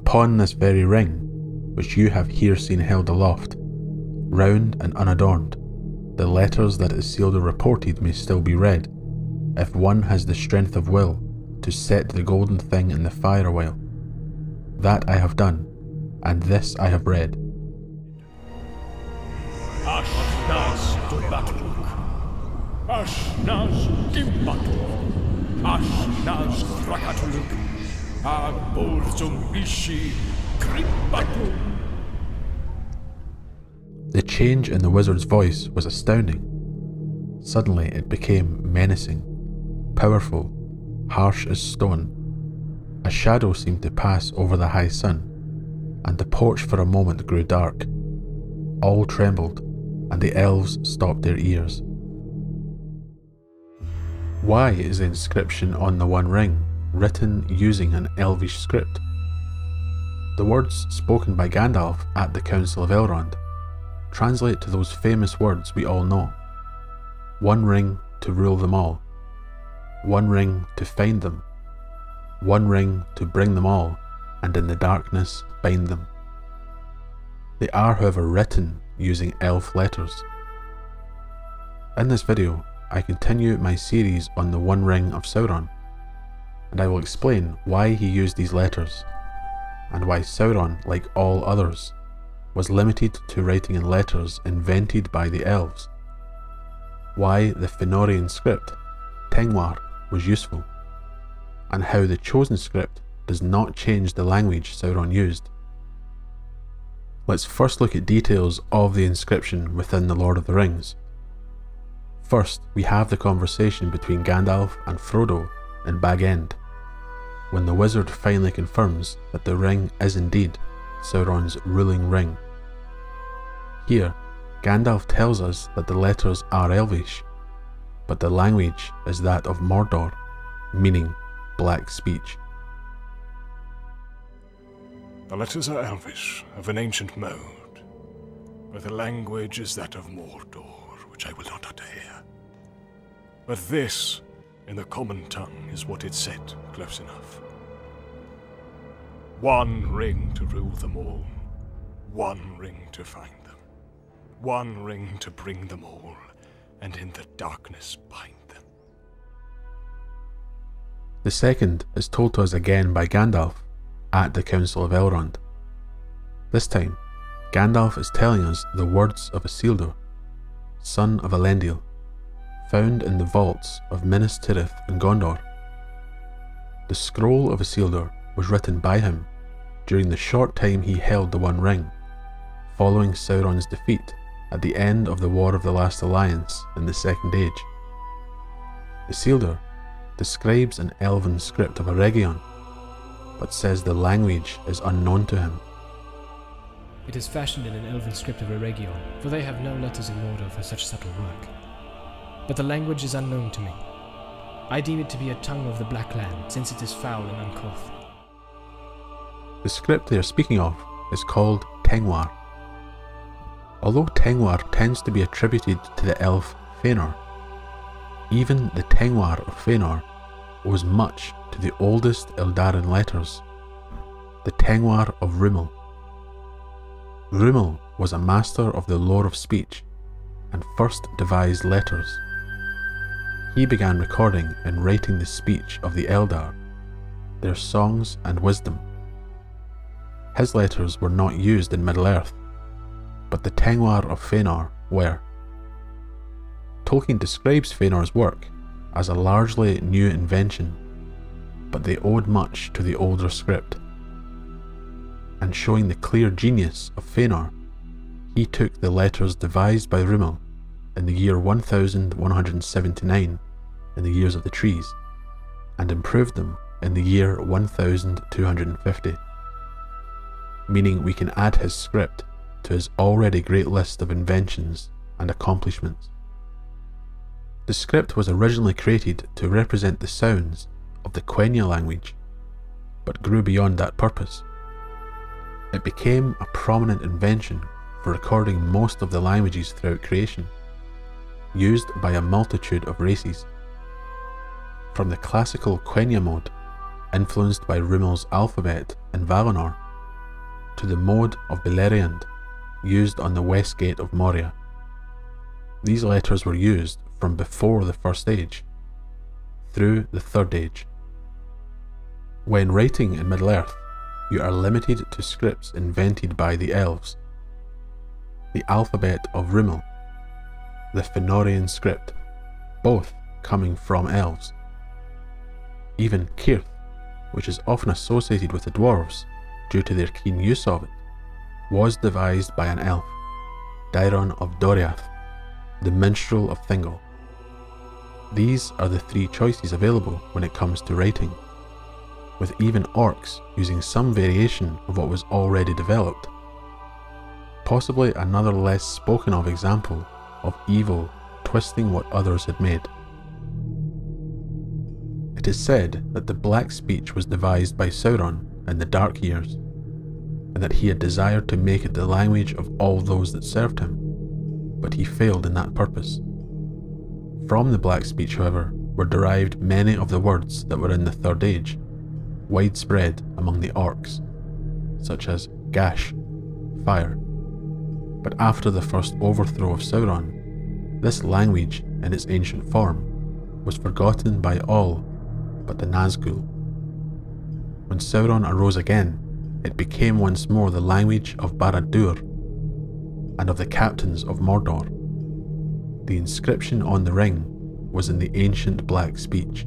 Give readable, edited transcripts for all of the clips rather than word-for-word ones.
upon this very ring, which you have here seen held aloft, round and unadorned, the letters that Isildur reported may still be read, if one has the strength of will to set the golden thing in the fire awhile. That I have done, and this I have read. Ashnas Dubatluk, Ashnas Dimbatluk, Ashnas Krakatuluk, Abolzum Ishi Kribatluk. The change in the wizard's voice was astounding. Suddenly it became menacing, powerful, harsh as stone. A shadow seemed to pass over the high sun, and the porch for a moment grew dark. All trembled, and the elves stopped their ears. Why is the inscription on the One Ring written using an Elvish script? The words spoken by Gandalf at the Council of Elrond translate to those famous words we all know. One ring to rule them all. One ring to find them. One ring to bring them all, and in the darkness bind them. They are, however, written using elf letters. In this video, I continue my series on the One Ring of Sauron, and I will explain why he used these letters, and why Sauron, like all others, was limited to writing in letters invented by the elves, why the Fëanorian script, Tengwar, was useful, and how the chosen script does not change the language Sauron used. Let's first look at details of the inscription within the Lord of the Rings. First, we have the conversation between Gandalf and Frodo in Bag End, when the wizard finally confirms that the ring is indeed Sauron's ruling ring. Here, Gandalf tells us that the letters are Elvish, but the language is that of Mordor, meaning black speech. The letters are Elvish, of an ancient mode, but the language is that of Mordor, which I will not utter here. But this, in the common tongue, is what it said close enough. One ring to rule them all, one ring to find them, one ring to bring them all, and in the darkness bind them. The second is told to us again by Gandalf at the Council of Elrond. This time, Gandalf is telling us the words of Isildur, son of Elendil, found in the vaults of Minas Tirith in Gondor. The scroll of Isildur was written by him during the short time he held the One Ring, following Sauron's defeat at the end of the War of the Last Alliance in the Second Age. Isildur describes an elven script of Eregion, but says the language is unknown to him. It is fashioned in an elven script of Eregion, for they have no letters in Mordor for such subtle work. But the language is unknown to me. I deem it to be a tongue of the Black Land, since it is foul and uncouth. The script they are speaking of is called Tengwar. Although Tengwar tends to be attributed to the elf Fëanor, even the Tengwar of Fëanor owes much to the oldest Eldarin letters, the Tengwar of Rúmil. Rúmil was a master of the lore of speech and first devised letters. He began recording and writing the speech of the Eldar, their songs and wisdom. His letters were not used in Middle-earth, but the Tengwar of Fëanor were. Tolkien describes Fëanor's work as a largely new invention, but they owed much to the older script. And showing the clear genius of Fëanor, he took the letters devised by Rúmil in the year 1179, in the Years of the Trees, and improved them in the year 1250, meaning we can add his script to his already great list of inventions and accomplishments. The script was originally created to represent the sounds of the Quenya language, but grew beyond that purpose. It became a prominent invention for recording most of the languages throughout creation, used by a multitude of races. From the classical Quenya mode, influenced by Rúmil's alphabet in Valinor, to the mode of Beleriand used on the west gate of Moria. These letters were used from before the First Age through the Third Age. When writing in Middle-earth, you are limited to scripts invented by the Elves. The alphabet of Rúmil, the Fëanorian script, both coming from Elves. Even Cirth, which is often associated with the dwarves due to their keen use of it, was devised by an elf, Daeron of Doriath, the minstrel of Thingol. These are the three choices available when it comes to writing, with even orcs using some variation of what was already developed. Possibly another less spoken of example of evil twisting what others had made. It is said that the black speech was devised by Sauron in the Dark Years, and that he had desired to make it the language of all those that served him, but he failed in that purpose. From the black speech, however, were derived many of the words that were in the Third Age, widespread among the orcs, such as gash, fire. But after the first overthrow of Sauron, this language in its ancient form was forgotten by all but the Nazgûl. When Sauron arose again, it became once more the language of Barad-dûr and of the captains of Mordor. The inscription on the ring was in the ancient black speech.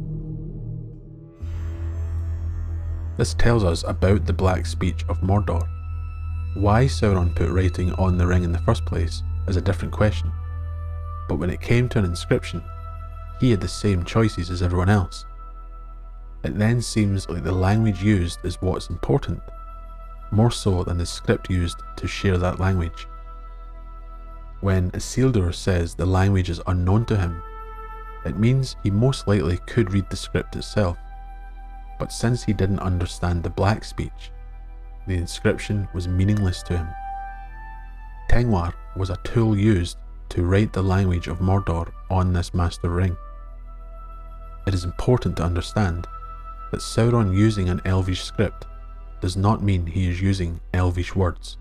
This tells us about the black speech of Mordor. Why Sauron put writing on the ring in the first place is a different question, but when it came to an inscription, he had the same choices as everyone else. It then seems like the language used is what's important, more so than the script used to share that language. When Isildur says the language is unknown to him, it means he most likely could read the script itself, but since he didn't understand the black speech, the inscription was meaningless to him. Tengwar was a tool used to write the language of Mordor on this master ring. It is important to understand that Sauron using an Elvish script does not mean he is using Elvish words.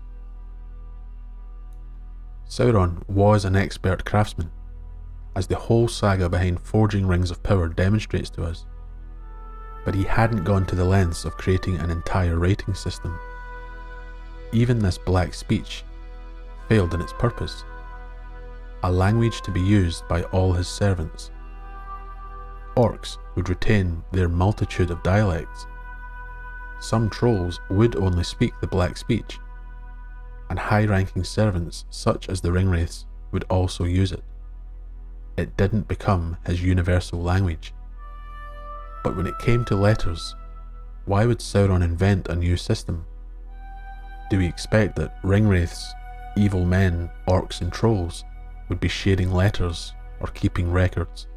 Sauron was an expert craftsman, as the whole saga behind forging rings of power demonstrates to us, but he hadn't gone to the lengths of creating an entire writing system. Even this black speech failed in its purpose, a language to be used by all his servants. Orcs would retain their multitude of dialects. Some trolls would only speak the black speech, and high-ranking servants such as the Ringwraiths would also use it. It didn't become his universal language. But when it came to letters, why would Sauron invent a new system? Do we expect that Ringwraiths, evil men, orcs and trolls would be sharing letters or keeping records?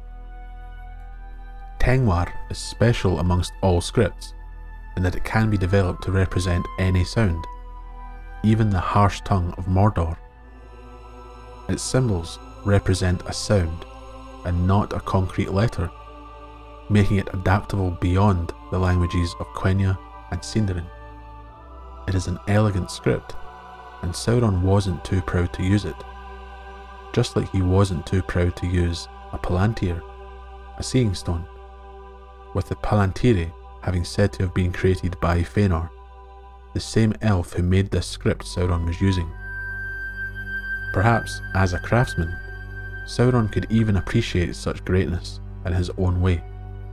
Tengwar is special amongst all scripts in that it can be developed to represent any sound, even the harsh tongue of Mordor. Its symbols represent a sound and not a concrete letter, making it adaptable beyond the languages of Quenya and Sindarin. It is an elegant script, and Sauron wasn't too proud to use it, just like he wasn't too proud to use a palantir, a seeing stone, with the Palantiri having said to have been created by Fëanor, the same elf who made this script Sauron was using. Perhaps, as a craftsman, Sauron could even appreciate such greatness in his own way.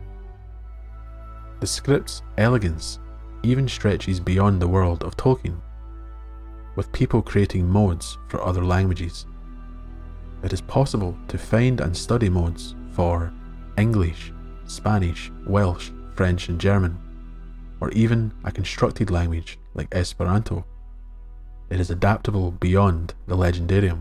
The script's elegance even stretches beyond the world of Tolkien, with people creating modes for other languages. It is possible to find and study modes for English, Spanish, Welsh, French and German, or even a constructed language like Esperanto. It is adaptable beyond the legendarium.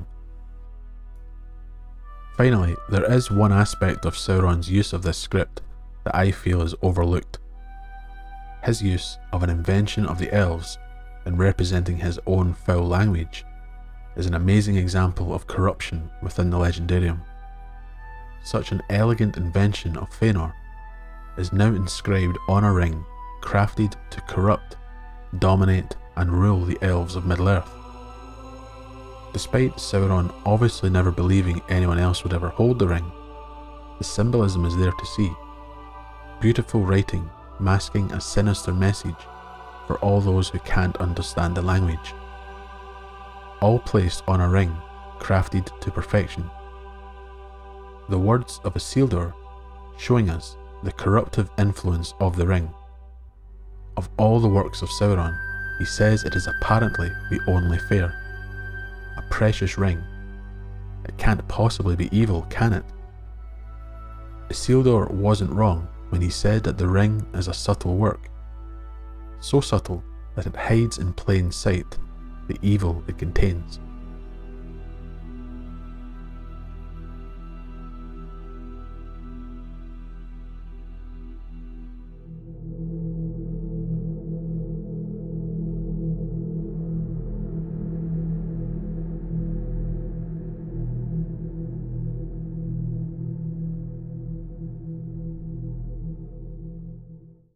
Finally, there is one aspect of Sauron's use of this script that I feel is overlooked. His use of an invention of the Elves in representing his own foul language is an amazing example of corruption within the legendarium. Such an elegant invention of Fëanor is now inscribed on a ring crafted to corrupt, dominate and rule the elves of Middle-earth. Despite Sauron obviously never believing anyone else would ever hold the ring, the symbolism is there to see. Beautiful writing masking a sinister message for all those who can't understand the language. All placed on a ring, crafted to perfection. The words of Isildur showing us the corruptive influence of the ring. Of all the works of Sauron, he says it is apparently the only fair. A precious ring. It can't possibly be evil, can it? Isildur wasn't wrong when he said that the ring is a subtle work. So subtle that it hides in plain sight the evil it contains.